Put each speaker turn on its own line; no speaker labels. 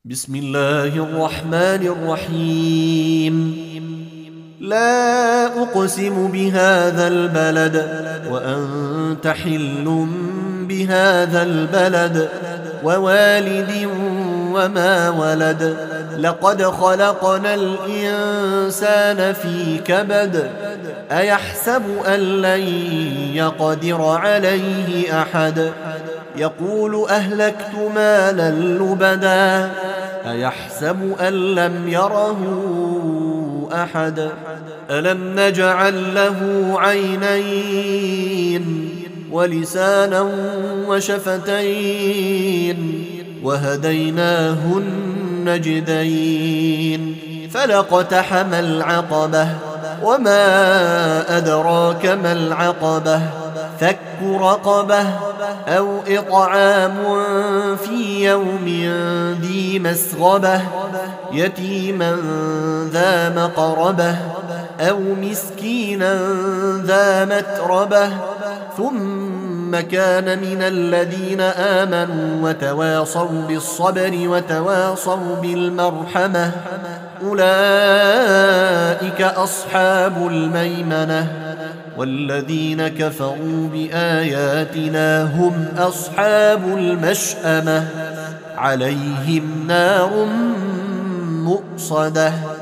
بسم الله الرحمن الرحيم. لا أقسم بهذا البلد وأنت حل بهذا البلد ووالد وما ولد. لقد خلقنا الإنسان في كبد. أيحسب أن لن يقدر عليه أحد. يقول أهلكت مالا لبدا. أيحسب أن لم يره أحد. ألم نجعل له عينين ولسانا وشفتين وهديناه النجدين. فلاقتحم العقبة وما أدراك ما العقبة. فك رقبة أو إطعام في يوم ذي مسغبة يتيما ذا مقربة أو مسكينا ذا متربة ثم كان من الذين آمنوا وتواصوا بالصبر وتواصوا بالمرحمة أولئك أصحاب الميمنة. والذين كفروا بآياتنا هم أصحاب المشأمة عليهم نار مؤصدة.